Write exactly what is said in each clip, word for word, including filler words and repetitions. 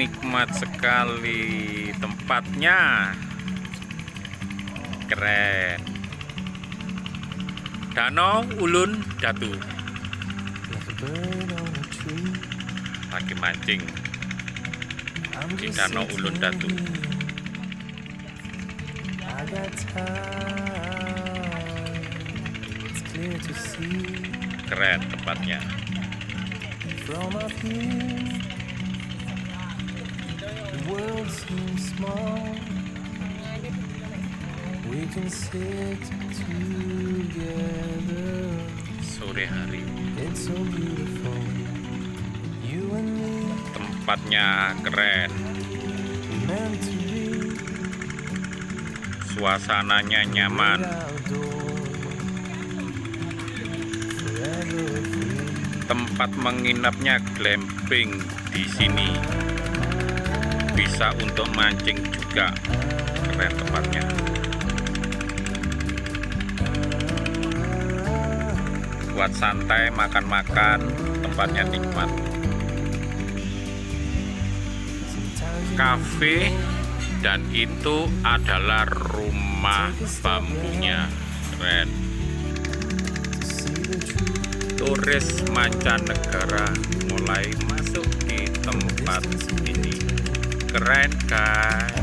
nikmat sekali tempatnya, keren. Danau Ulun Datu, lagi mancing di Danau Ulun Datu. Keren tempatnya. Sore hari. Tempatnya keren. Suasananya nyaman. Tempat menginapnya glamping di sini. Bisa untuk mancing juga. Keren tempatnya. Buat santai, makan-makan, tempatnya nikmat. Kafe, dan itu adalah rumah bambunya. Keren. Turis mancanegara mulai masuk di tempat ini. Keren guys.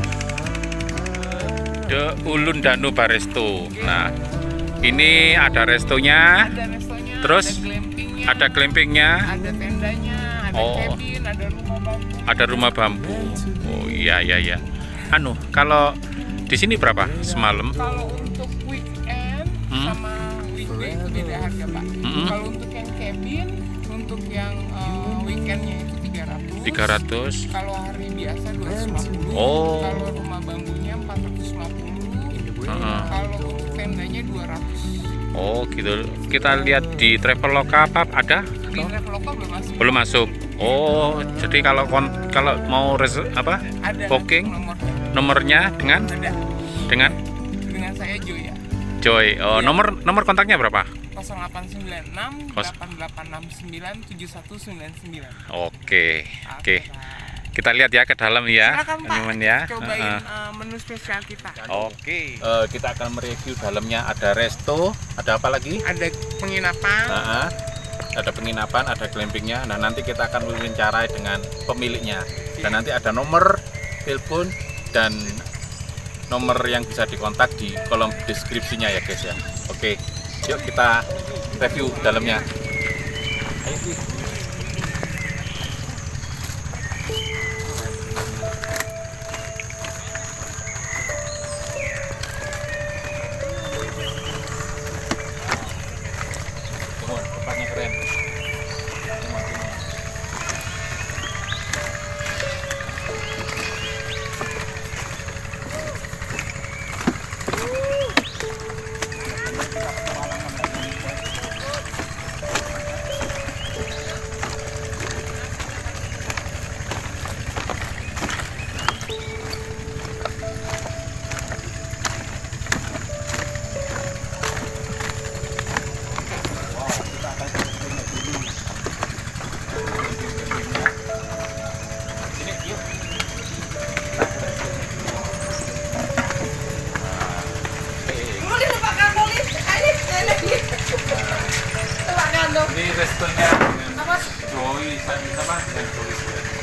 The Ulun Danu Baresto. Nah, ini ada restonya. Ada restonya, Terus ada glampingnya, ada glampingnya, ada tendanya, ada Oh. cabin, ada rumah bambu. ada rumah bambu. Oh iya iya iya. Anu, kalau di sini berapa semalam? Kalau untuk weekend Hmm? sama weekday itu beda harga, Pak. Hmm. Kalau untuk yang cabin, untuk yang uh, weekendnya itu tiga ratus. tiga ratus. Kalau hari biasa dua ratus lima puluh. Oh. Kalau rumah bambunya empat ratus lima puluh. Uh-uh. Kalau untuk tendanya dua ratus. Oh gitu. Kita lihat di Traveloka apa ada? Di Traveloka belum masuk. Belum masuk. Oh, jadi kalau kon kalau mau res apa? Ada Booking nomor. Nomornya dengan Ada. dengan Dengan saya Joya. Joy. Oh, Iya. nomor nomor kontaknya berapa? nol delapan sembilan enam Kos- delapan delapan enam sembilan tujuh satu sembilan sembilan. Oke. Oke. Kita lihat ya ke dalam ya, Silakan Pak, teman-teman ya. cobain Uh-uh. uh, menu spesial kita. Oke. Eh, kita akan mereview dalamnya. Ada resto, ada apa lagi? Ada penginapan, Uh-uh. Ada penginapan, ada glampingnya. Nah, nanti kita akan wawancarai dengan pemiliknya. Dan nanti ada nomor telepon dan nomor yang bisa dikontak di kolom deskripsinya ya guys ya. Oke, yuk kita review dalamnya. Ayo Ki. Teman, tempatnya keren. Teman, teman. Ini restonya dengan Joy sama dengan Joy.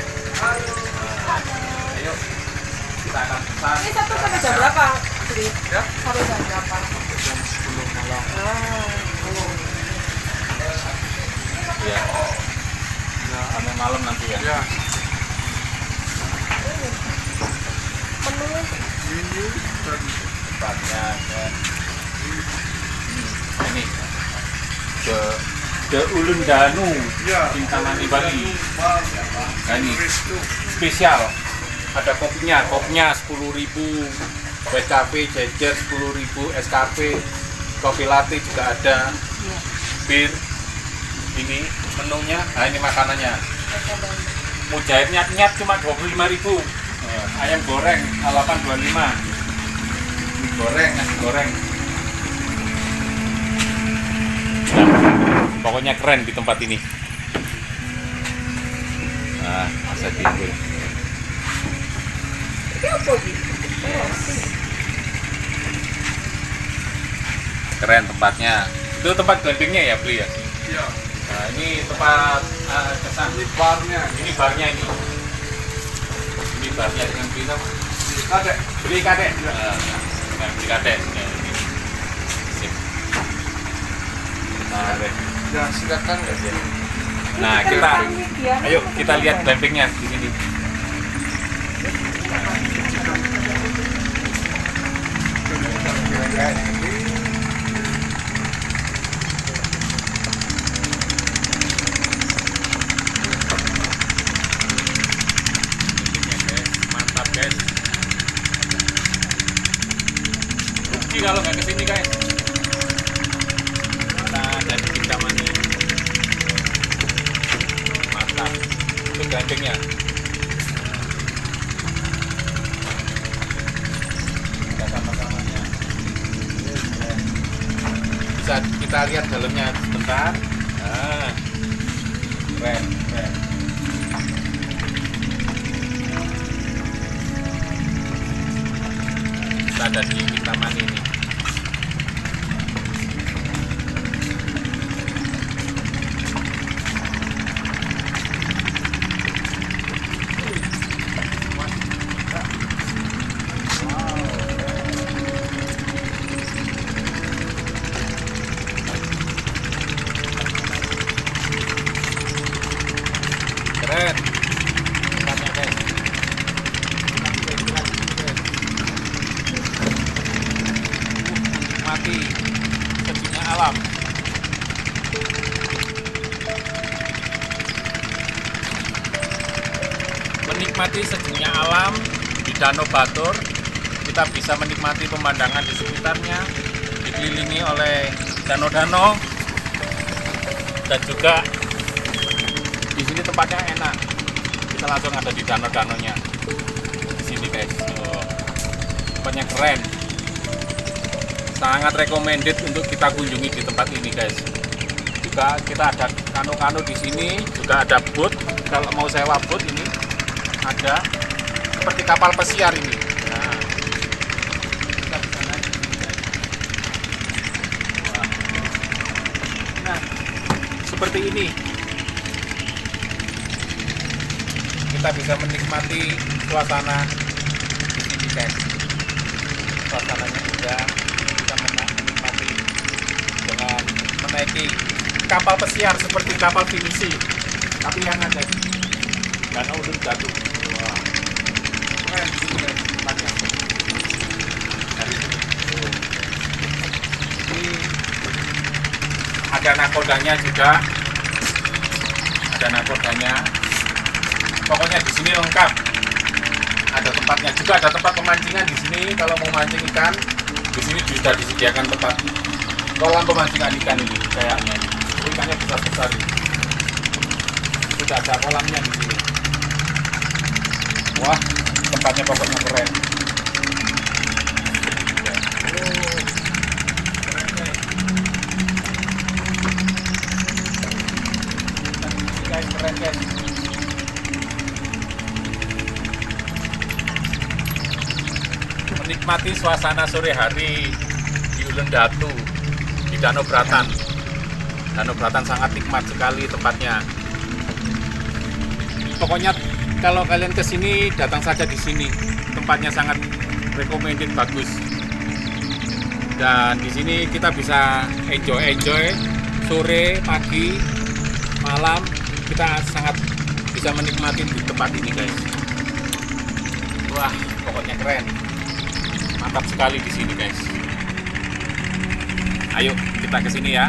Ayo kita akan pesan. Ini satu sampai jam berapa? Jadi Ya, sampai jam berapa? jam sepuluh malam. Ya. Ya, sampai malam nanti ya. Ya. Menunya Ini dan tempatnya kan. Hmm, ini the the Ulun Danu Kintamani Bali. Nah, ini spesial. Ada kopinya, kopinya sepuluh ribu, white cafe jejer sepuluh ribu, es cafe, kopi latte juga ada, bir. Ini menunya, nah ini makanannya. Mujair nyat-nyat cuma dua puluh lima ribu. Ayam goreng delapan dua puluh lima. Goreng, nasi goreng. Nah, pokoknya keren di tempat ini. Nah, bisa tidur. Keren tempatnya. Itu tempat glampingnya ya, beli ya? Iya. Nah, ini tempat uh, kesan. Ini barnya. Ini barnya ini. Ini barnya dengan beli apa? Kadek. Beli kadek. Nah, nah, beli kadek. Nah, ini. Sip. Nah, Ya, silakan. nah, kita ayo kita lihat glampingnya di sini. Mantap guys. Rugi kalau nggak kesini guys. Nah, jadi kita mani. Mantap. Itu glampingnya. Kita sama-sama ya. Bisa kita lihat dalamnya sebentar. Nah, keren, keren. Kita ada di taman ini. Keren tempatnya guys. Mati sejuknya alam. Menikmati sejuknya alam di Danau Batur, kita bisa menikmati pemandangan di sekitarnya, dikelilingi oleh danau-danau, dan juga di sini tempatnya enak. Kita langsung ada di danau-danaunya. Di sini guys. Oh, tempatnya keren. Sangat recommended untuk kita kunjungi di tempat ini guys. Juga kita ada kano-kano di sini, juga ada boat. Kalau mau sewa boat ini ada seperti kapal pesiar ini. Nah, kita bisa naik di sini guys. Wah. Nah, seperti ini. Kita bisa menikmati suasana di sini guys. Suasananya juga kita menikmati dengan menaiki kapal pesiar seperti kapal pinisi, tapi yang ada di Danau Ulun Datu. Wah, keren sih guys tempatnya. Dari sini. Oh. Ini ada nakodanya juga, ada nakodanya. Pokoknya di sini lengkap. Ada tempatnya juga, ada tempat pemancingan di sini. Kalau mau mancing ikan, di sini sudah disediakan tempat kolam pemancingan ikan ini. Kayaknya ikannya besar-besar. Sudah ada kolamnya di sini. Wah, tempatnya pokoknya keren. Oh, keren guys. Guys, keren guys. Menikmati suasana sore hari di Ulun Datu, di Danau Bratan. Danau Bratan sangat nikmat sekali tempatnya. Pokoknya kalau kalian kesini datang saja di sini. Tempatnya sangat recommended, bagus. Dan di sini kita bisa enjoy enjoy sore, pagi, malam. Kita sangat bisa menikmati di tempat ini guys. Wah, pokoknya keren. Mantap sekali di sini guys. Ayo kita ke sini ya.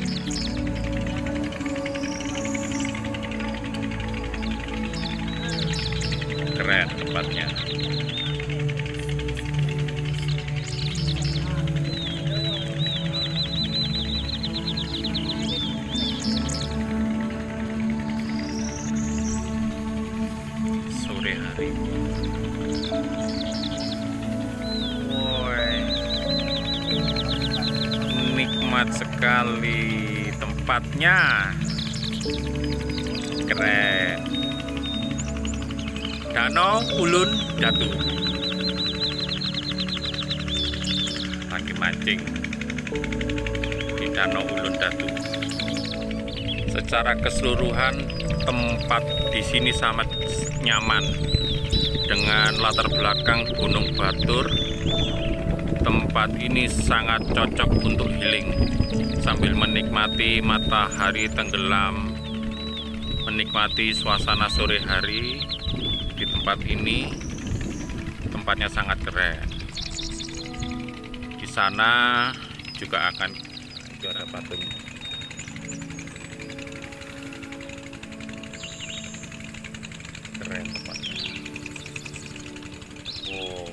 Keren tempatnya. Sore hari. Nikmat sekali tempatnya, keren. Danau Ulun Datu. mancing di Danau Ulun Datu. Secara keseluruhan tempat di sini sangat nyaman dengan latar belakang Gunung Batur. Tempat ini sangat cocok untuk healing sambil menikmati matahari tenggelam, menikmati suasana sore hari di tempat ini. Tempatnya sangat keren. Di sana juga akan ada patung. Keren tempatnya. Wow.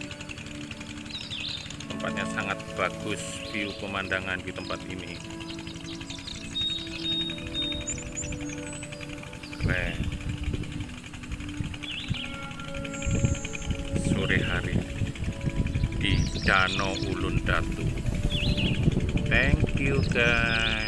Tempatnya sangat bagus, view pemandangan di tempat ini. Keren. Sore hari di Danau Ulun Datu. Thank you guys.